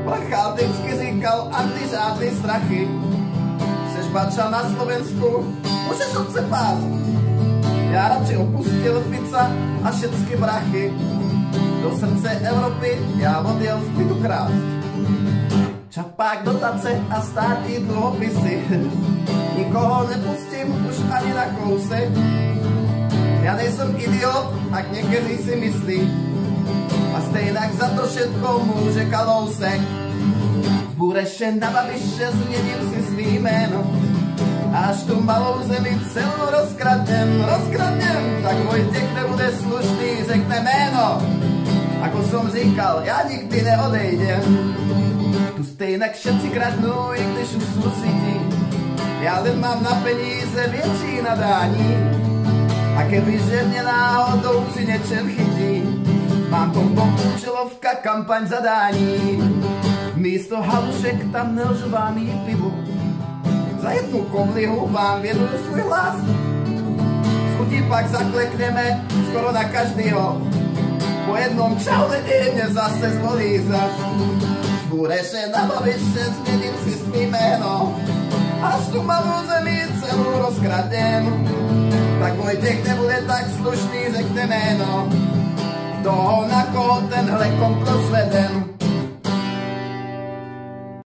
Plachal vždycky říkal antižádný strachy. Jseš bača na Slovensku, můžeš otce pást. Já radši opustil Fica a všetky brachy. Do srdce Evropy já odjel v klidu krást. Čapák, dotace a státní dluhopisy. Nikoho nepustím už ani na kousek. Já nejsem idiot, ak někteří si myslí. A stejnak za to všetko může Kalousek. Z Bureše na Babiše změním si svý jméno. Až tu malou zemi celou rozkradnem, tak Vojtěch nebude slušný, řekne jméno. Ako som říkal, já nikdy neodejdem. Tu stejnak všetci kradnou, i když už jsou sytí. Já len mám na peníze větší nadání. A kebyže mě náhodou při něčem chytí, mám pompom účelovka kampaň zadání. Místo halušek tam nelžu vám jí pivu. Za jednu koblihu vám věnuju svůj hlas. Z chutí pak zaklekneme skoro na každýho. Po jednom čau lidi mě zase zvolí zas. Z Bureše na Babiše změním si svý jméno. Až tu malou zemi celou rozkradem. Tak Vojtěch nebude tak slušný, řekne jméno. Toho, na koho tenhle komplot zvedem.